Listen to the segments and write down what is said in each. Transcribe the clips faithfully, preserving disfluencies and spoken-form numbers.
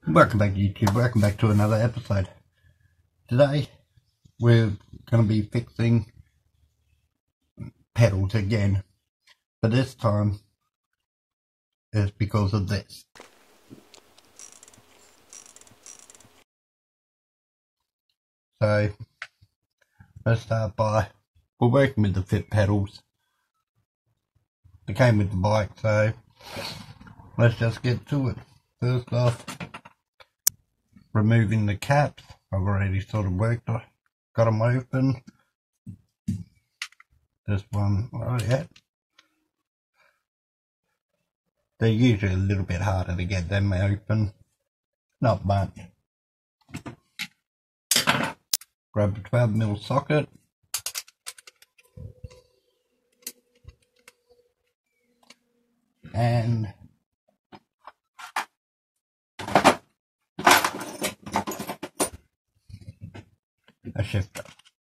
Welcome back to YouTube, welcome back to another episode. Today we're going to be fixing pedals again, but this time it's because of this. So let's start by, we're working with the fit pedals. They came with the bike, so let's just get to it. First off, removing the caps. I've already sort of worked, got them open. This one, oh yeah. They're usually a little bit harder to get them open. Not much. Grab a twelve mil socket. And a shifter.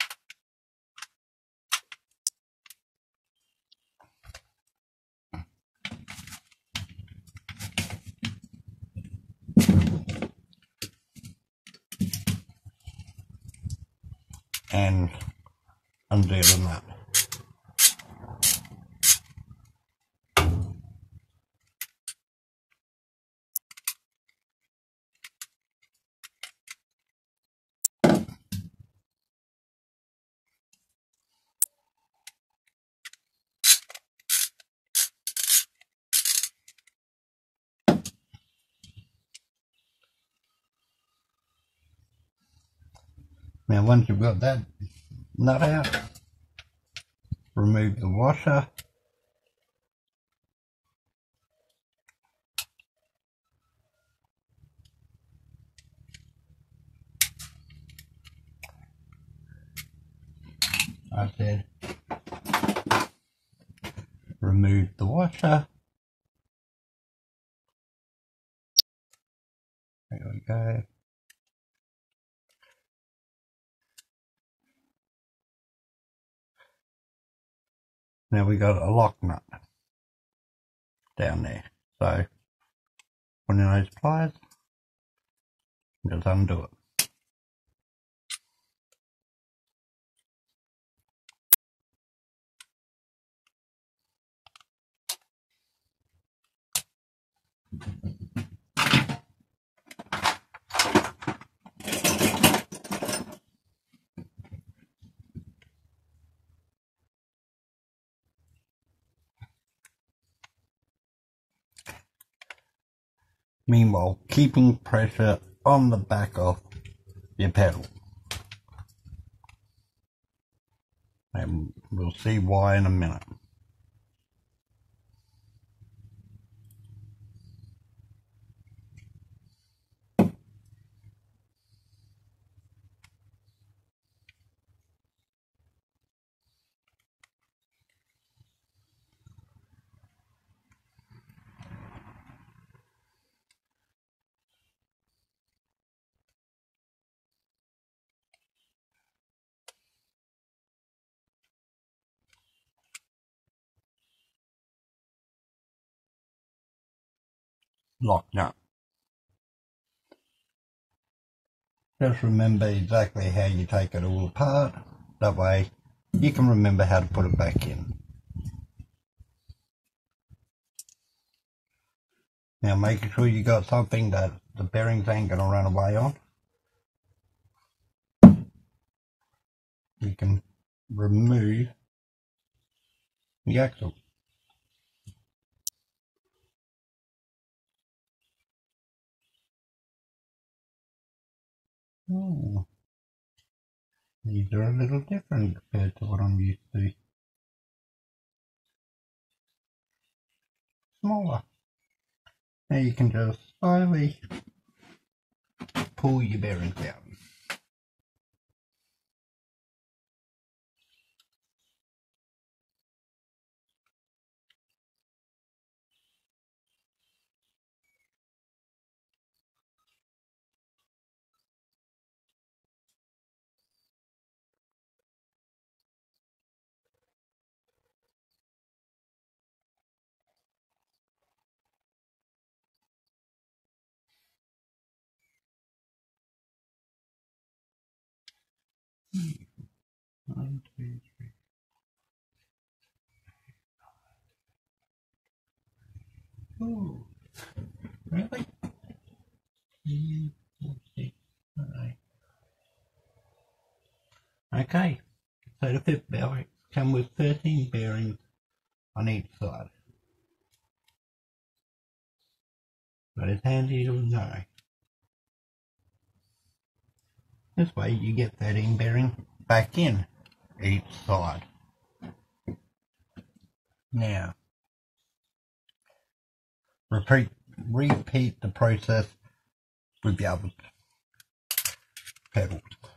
And undo the nut. Now once you've got that nut out, remove the washer. I said remove the washer. There we go. Now we got a lock nut down there. So one of those pliers, just undo it. Meanwhile, keeping pressure on the back of your pedal. And we'll see why in a minute. Lock nut. Just remember exactly how you take it all apart. That way you can remember how to put it back in. Now making sure you got something that the bearings ain't going to run away on. You can remove the axle. Oh, these are a little different compared to what I'm used to. Smaller. Now you can just slowly pull your bearings out. One, two, three. Oh, really? Three, four, six, eight. Okay, so the fifth bearing comes with thirteen bearings on each side. But it's handy to know. This way you get thirteen bearings back in each side. Now, repeat, repeat the process with the other pedals.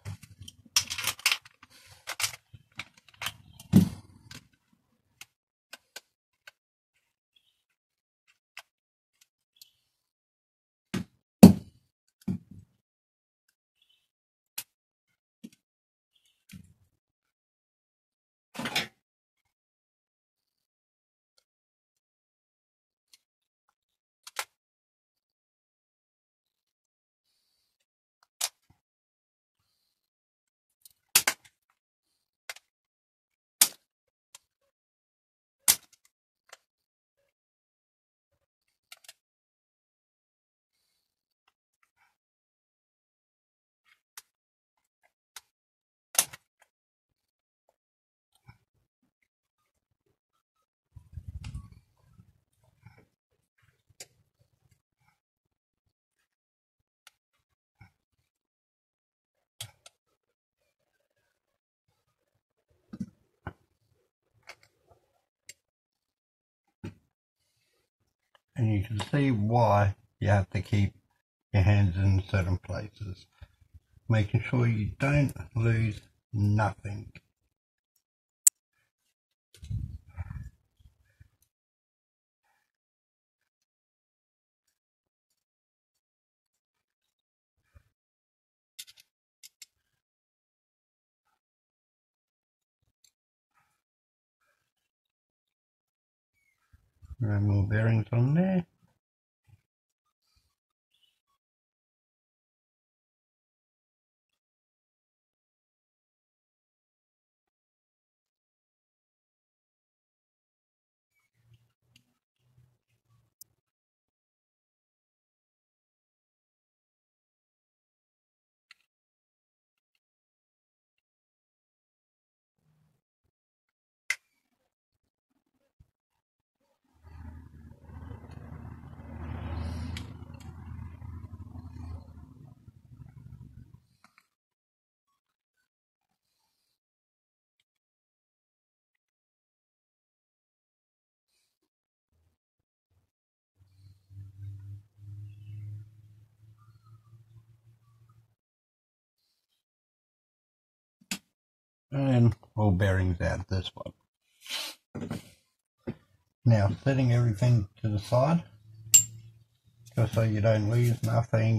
And you can see why you have to keep your hands in certain places, making sure you don't lose nothing. No more bearings on there. And all bearings out this one. Now setting everything to the side, just so you don't lose nothing.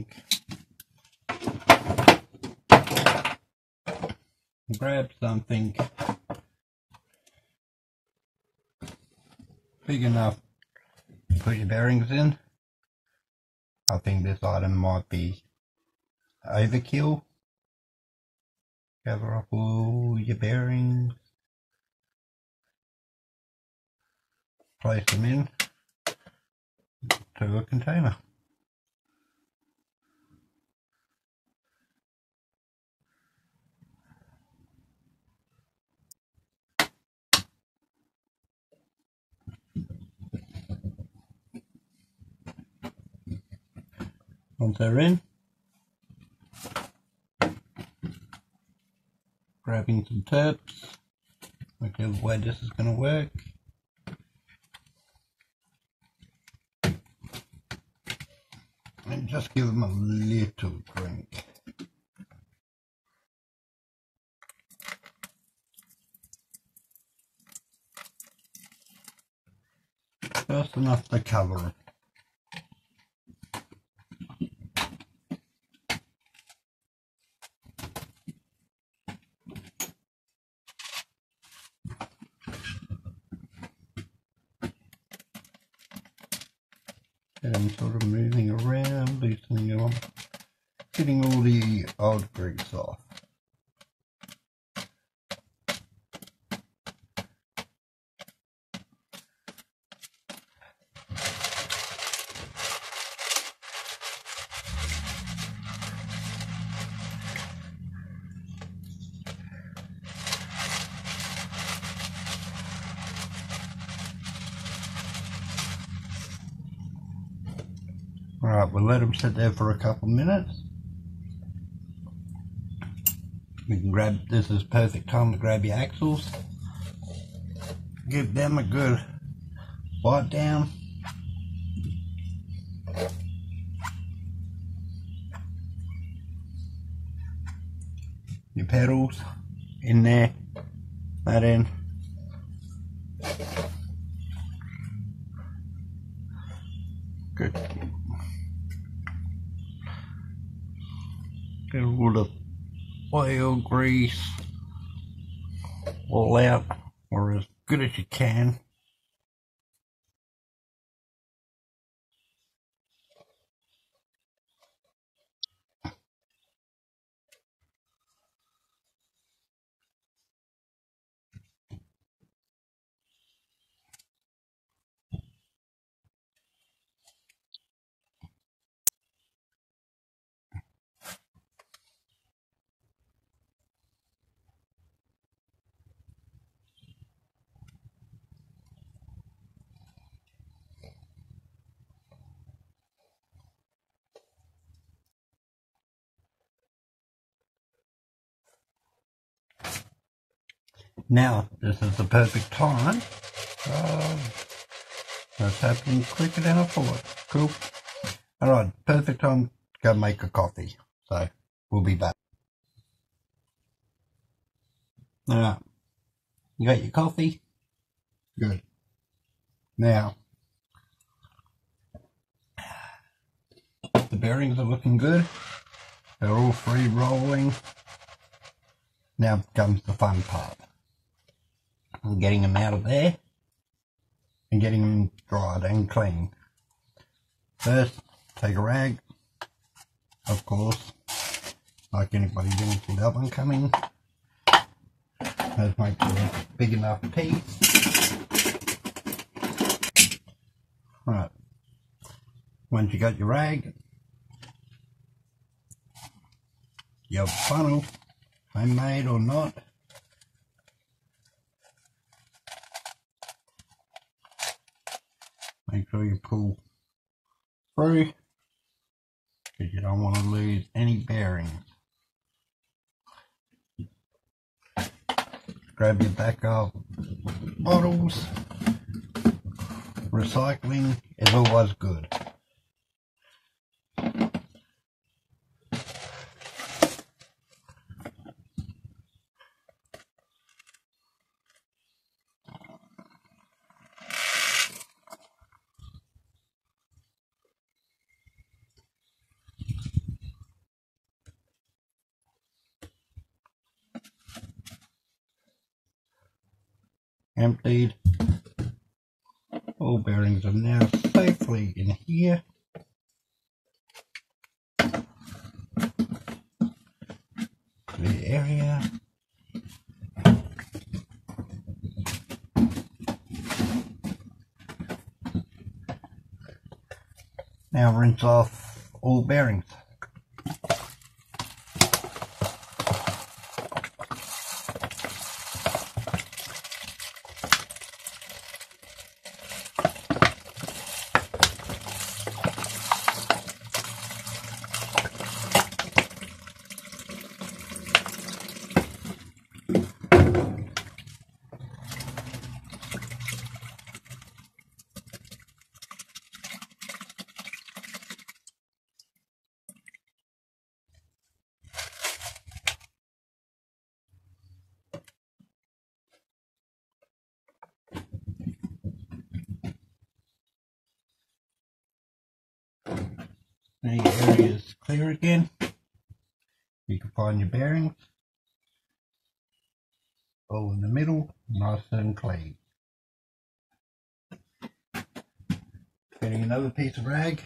Grab something big enough to put your bearings in. I think this item might be overkill. Gather up all your bearings, place them in to a container. Once they're in, grabbing some terps, whichever way this is going to work. And just give them a little drink. Just enough to cover it. And I'm sort of moving around, loosening them up, getting all the old grease off. Alright, we'll let them sit there for a couple minutes. We can grab, this is perfect time to grab your axles. Give them a good wipe down. Your pedals in there, that end. Good. Get all the oil, grease, all out, or as good as you can. Now, this is the perfect time. Uh, that's happening quicker than I thought. Cool. Alright, perfect time to go make a coffee. So, we'll be back. Alright, you got your coffee? Good. Now, the bearings are looking good. They're all free rolling. Now comes the fun part. I'm getting them out of there and getting them dried and clean. First, take a rag, of course, like anybody doing with that one coming. Let's make a big enough piece. Right, once you got your rag, your funnel, homemade or not, make sure you pull through because you don't want to lose any bearings. Grab your backup bottles. Recycling is always good. Emptied. All bearings are now safely in here. Clear area. Now rinse off all bearings. Now your area is clear again. You can find your bearings. All in the middle, nice and clean. Getting another piece of rag.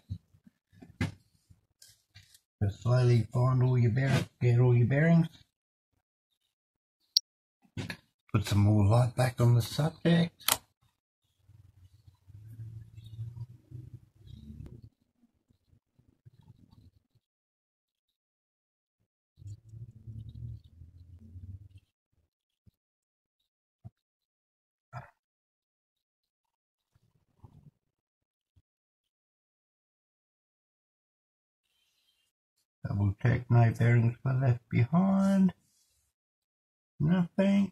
Just slowly find all your bearings, get all your bearings. Put some more light back on the subject. Double check no bearings were left behind. Nothing.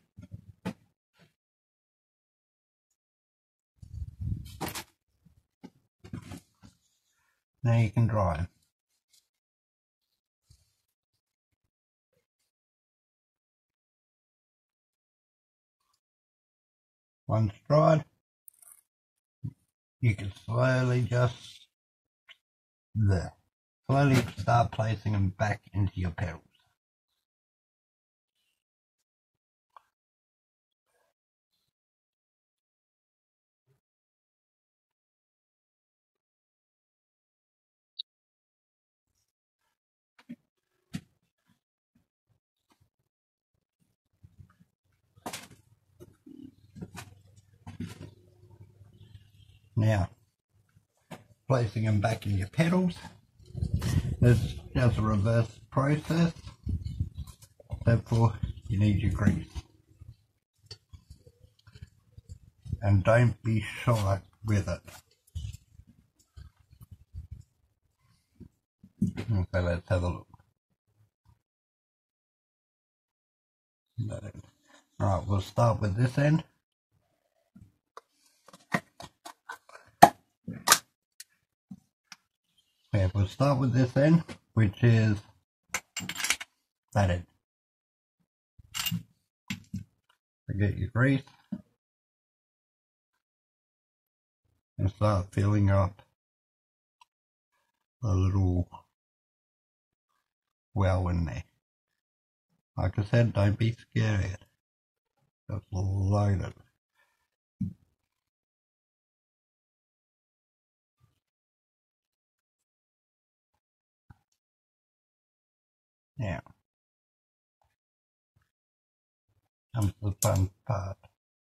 Now you can dry them. Once dried, you can slowly just there. Slowly start placing them back into your pedals. Now, placing them back in your pedals, it's just a reverse process. Therefore, you need your grease. And don't be shy with it. Okay, let's have a look. Alright, we'll start with this end. Yeah, we'll start with this end, which is that end. Get your grease and start filling up a little well in there. Like I said, don't be scared. Just load it. Now, comes the fun part.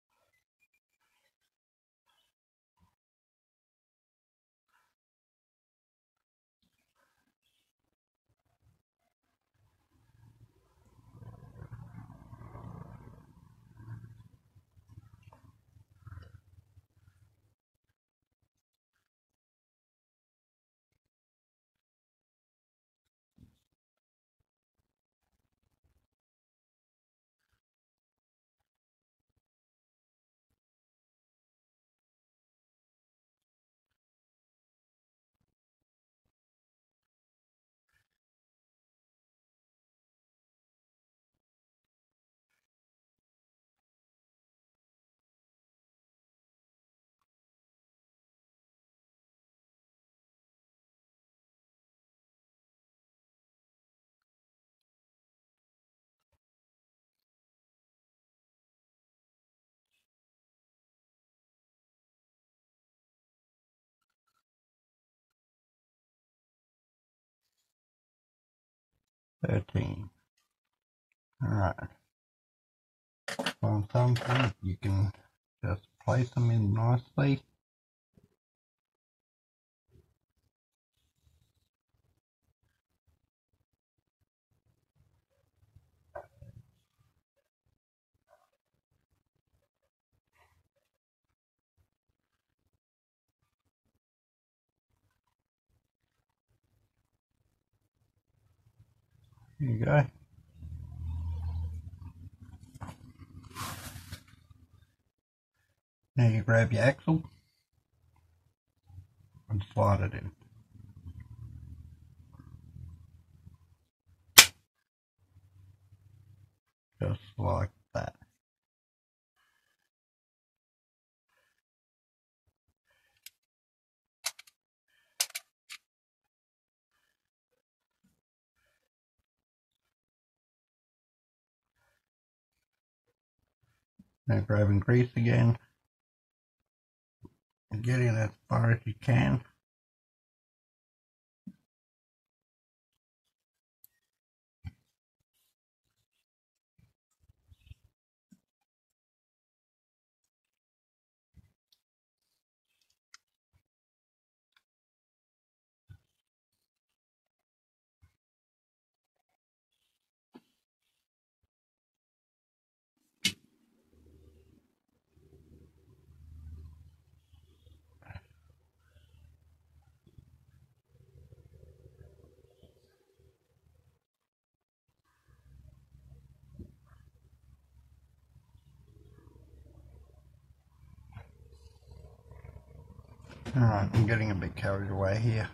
thirteen. Alright. On something, you can just place them in nicely. There you go. Now you grab your axle and slide it in. Just like that. Now grabbing grease again and getting as far as you can. Alright, I'm getting a bit carried away here.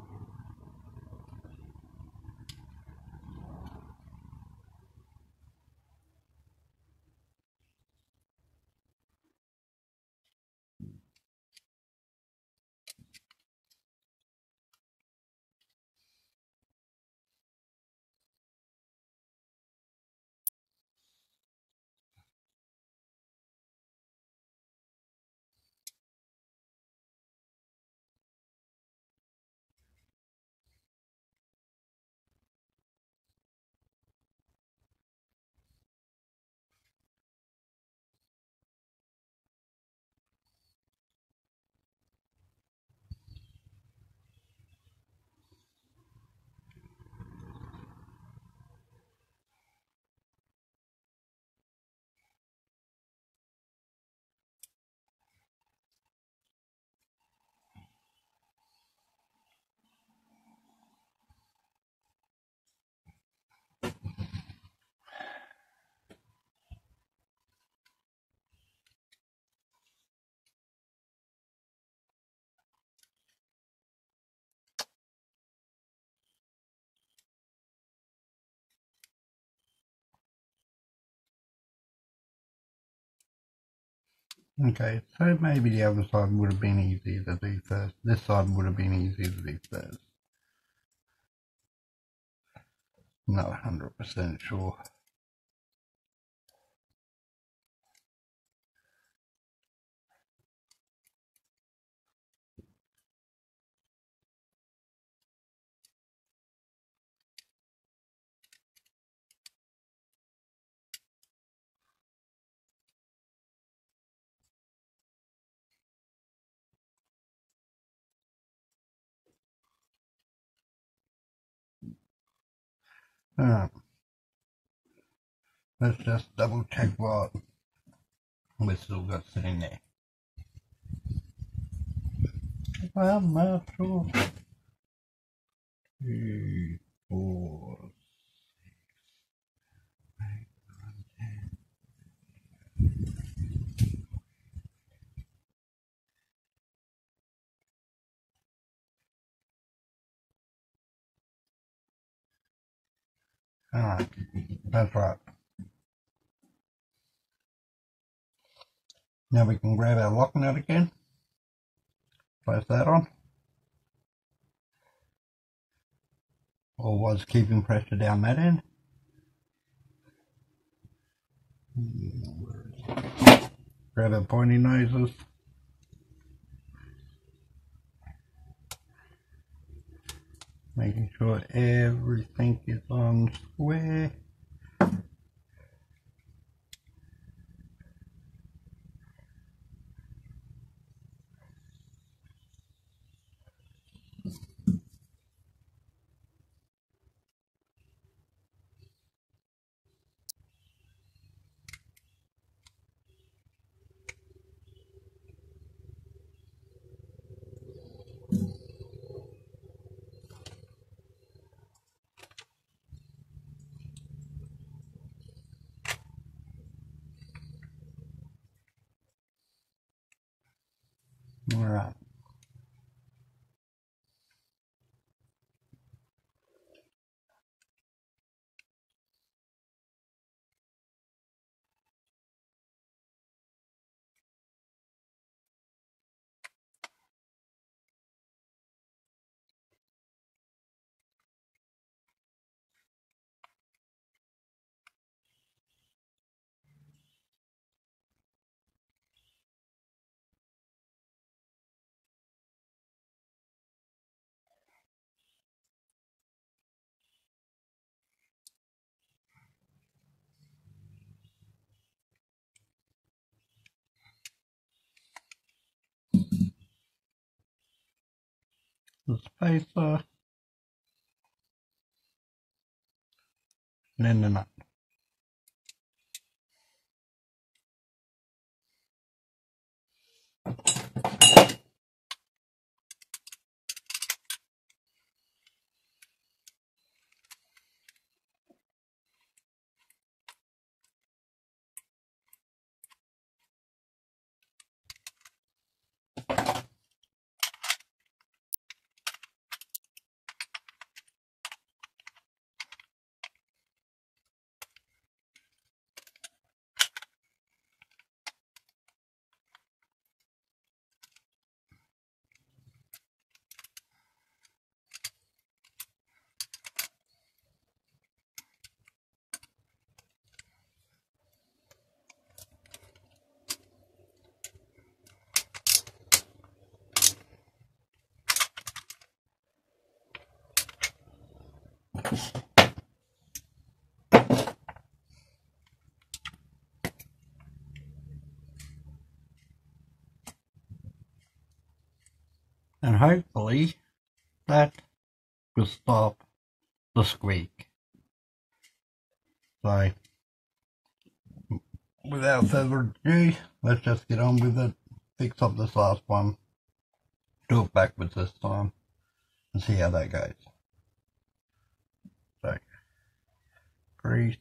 Okay, so maybe the other side would have been easier to do first. This side would have been easier to do first. Not one hundred percent sure. Alright, let's just double check what we've still got sitting there. Well, I'm not sure. Two, four, eight, nine, ten. Alright, that's right. Now we can grab our lock nut again. Place that on. Or was keeping pressure down that end. Grab our pointy noses. Making sure everything is on square. Alright. The spacer. And then the nut. And hopefully that will stop the squeak. So, without further ado, let's just get on with it, fix up this last one, do it backwards this time, and see how that goes. So, grease.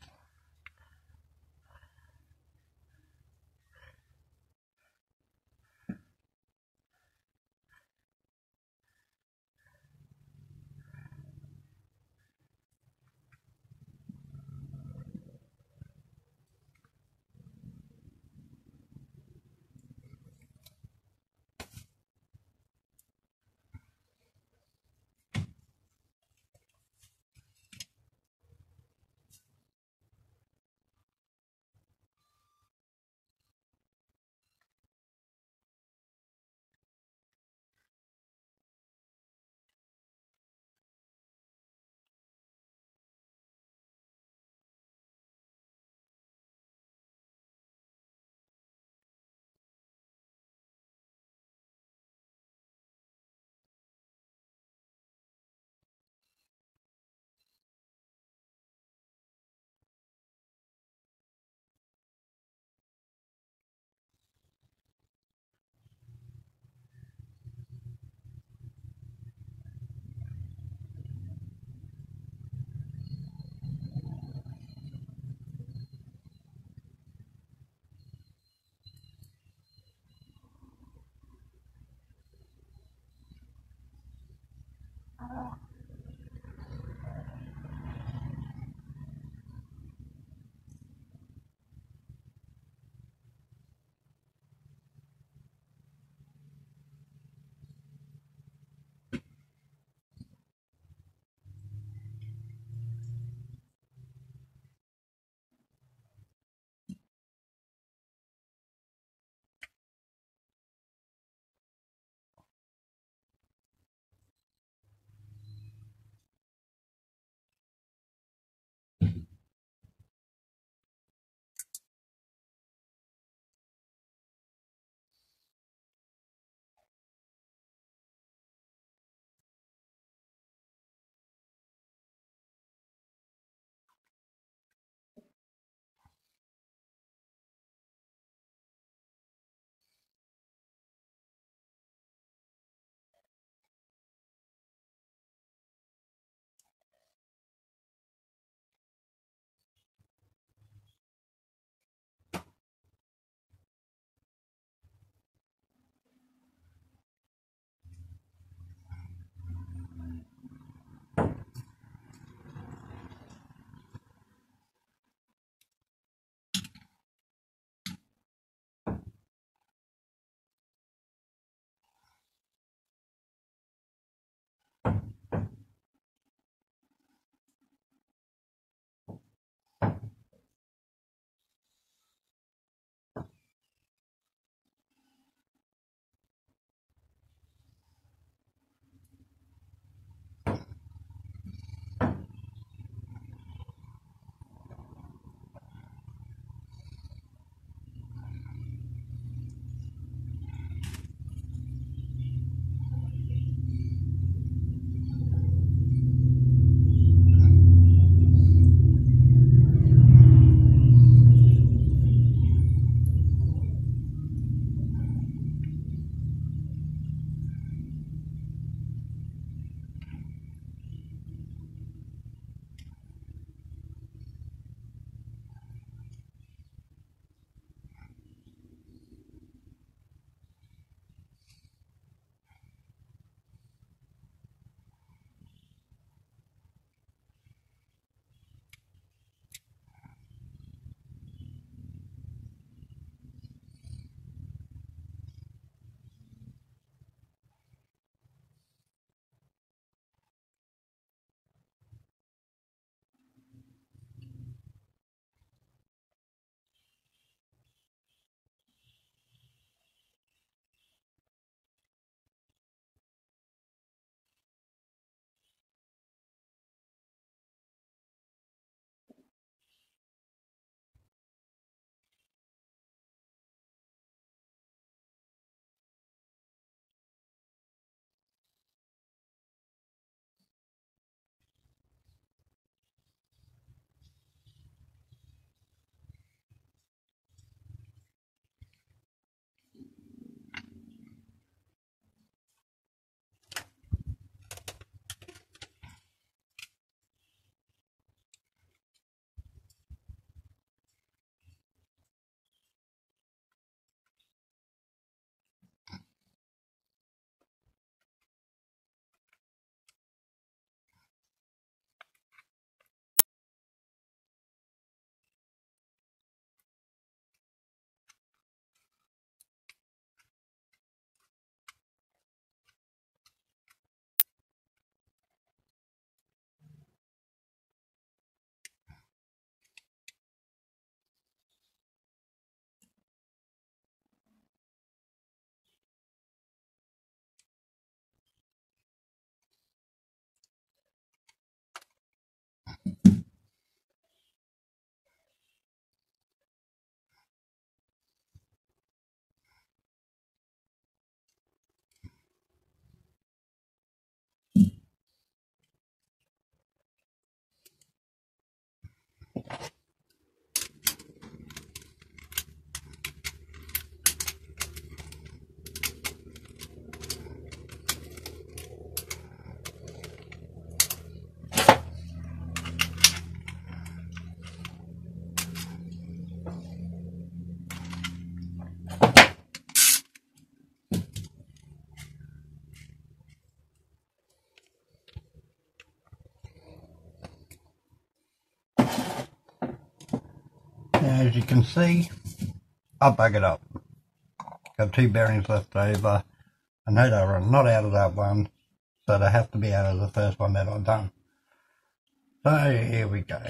As you can see, I buggered up. Got two bearings left over. I know they were not out of that one, so they have to be out of the first one that I've done. So here we go.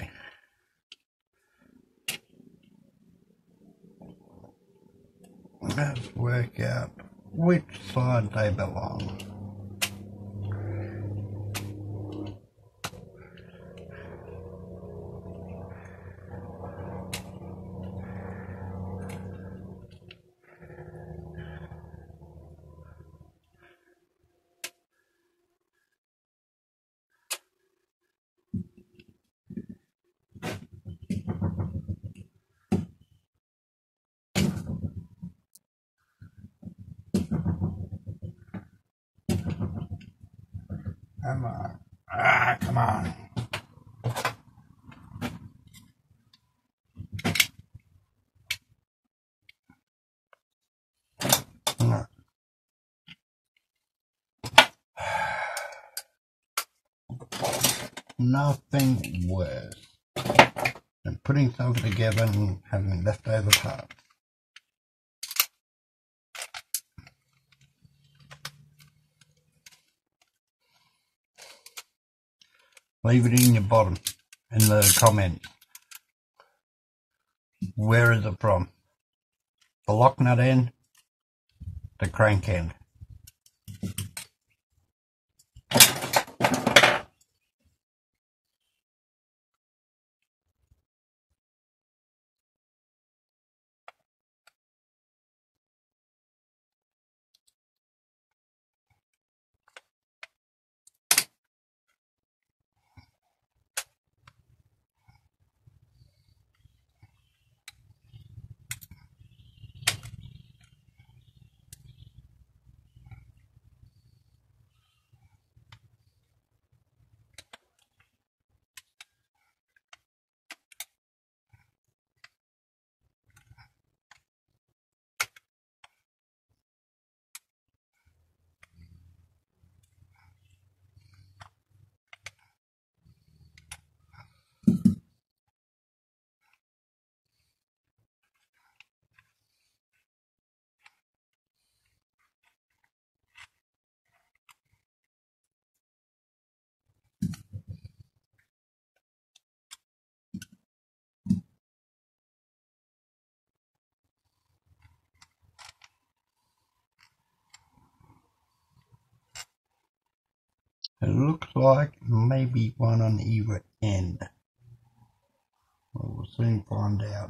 Let's work out which side they belong. Come on. Ah, come on. No. Nothing worse than putting something together and having leftover parts. Leave it in your bottom, in the comments. Where is it from? The lock nut end, the crank end. It looks like maybe one on either end. Well, we'll soon find out.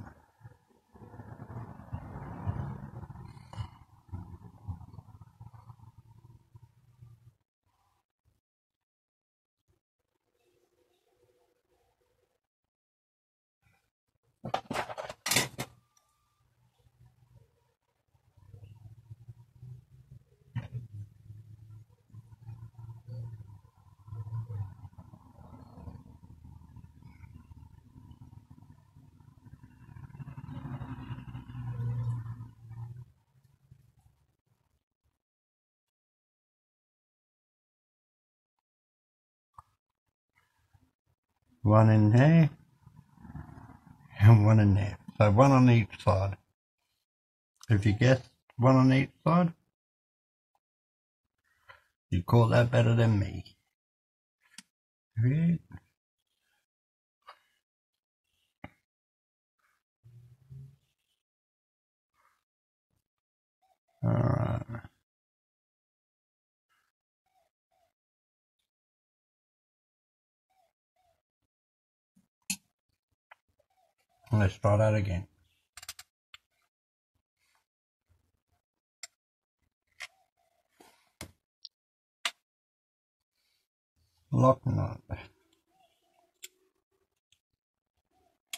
One in there and one in there. So one on each side. If you guess one on each side, you call that better than me. Right. Alright. Let's try that again. Lock nut.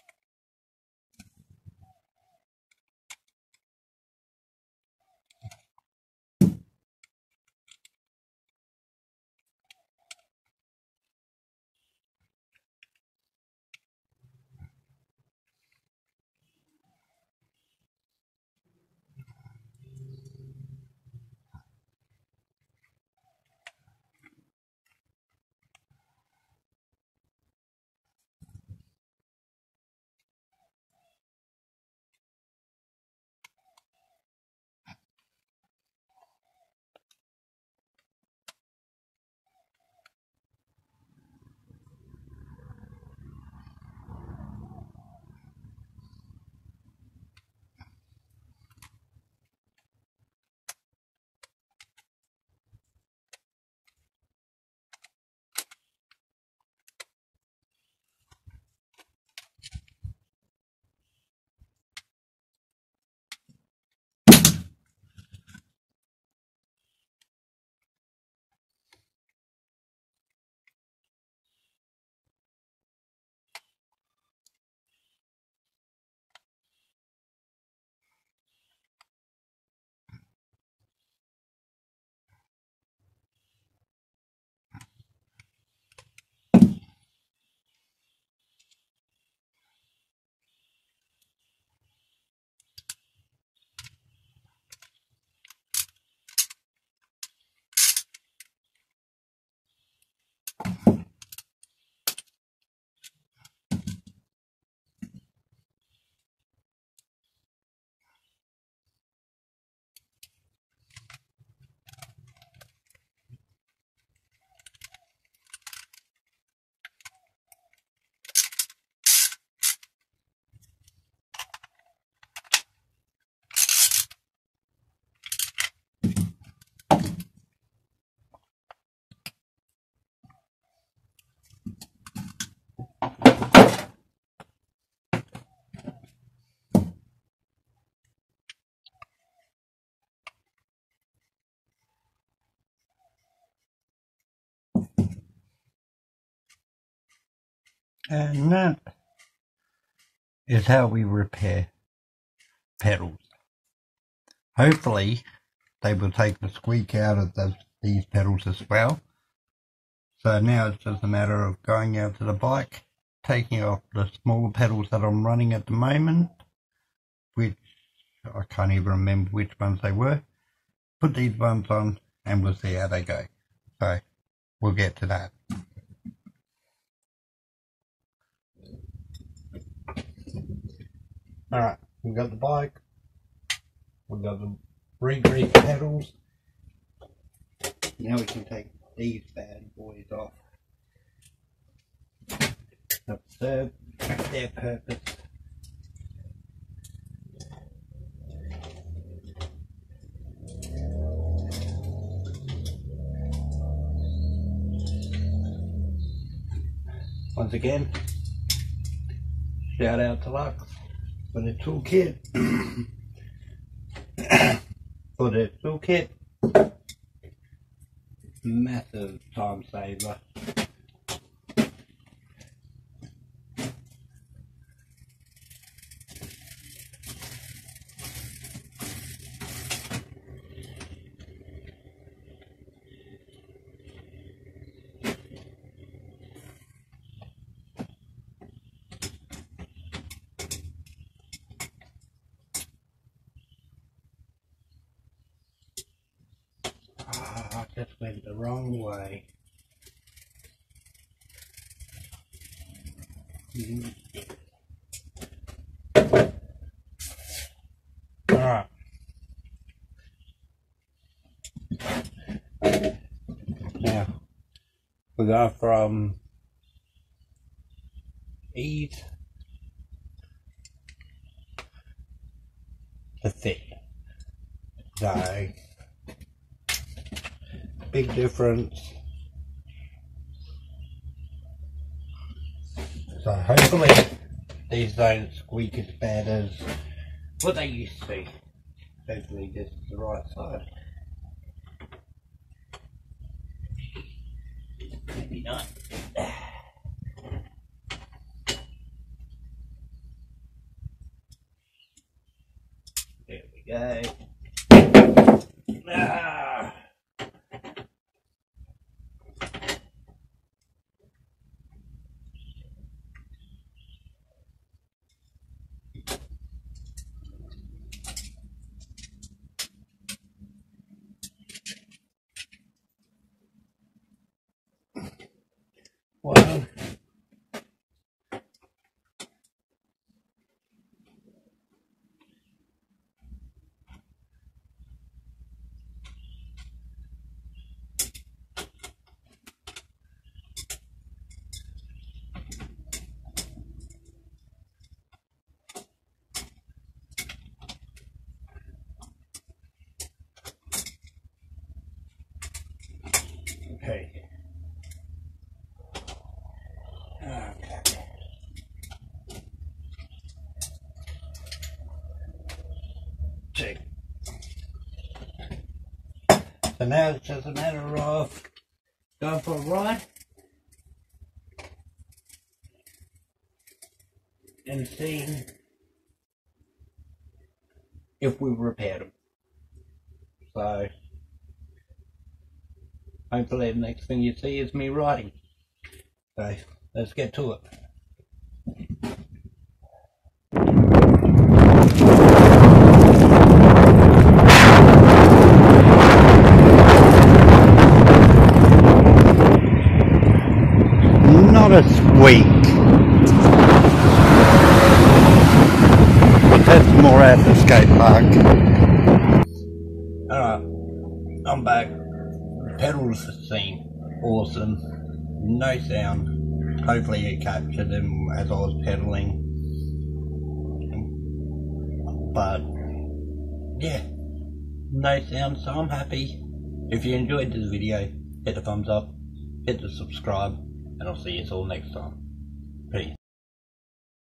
And that is how we repair pedals. Hopefully they will take the squeak out of the, these pedals as well. So now it's just a matter of going out to the bike, taking off the smaller pedals that I'm running at the moment, which I can't even remember which ones they were. Put these ones on and we'll see how they go. So we'll get to that. Alright, we've got the bike, we've got the re-grease pedals. Now we can take these bad boys off. Observe their purpose. Once again, shout out to Lux for the toolkit. For the toolkit. Massive time saver. I just went the wrong way. Mm. Alright. Now, we go from ease to fit. So, big difference. So hopefully these don't squeak as bad as what they used to be. Hopefully this is the right side. Maybe not. There we go. Ah. Well, okay. Okay. Check. So now it's just a matter of going for a ride and seeing if we repaired them. So hopefully the next thing you see is me riding. So let's get to it. Not a squeak. But that's more at the skate park. Alright, I'm back. Pedals seem awesome. No sound. Hopefully it captured them as I was pedaling. But yeah, no sound, so I'm happy. If you enjoyed this video, hit the thumbs up, hit the subscribe, and I'll see you all next time. Peace.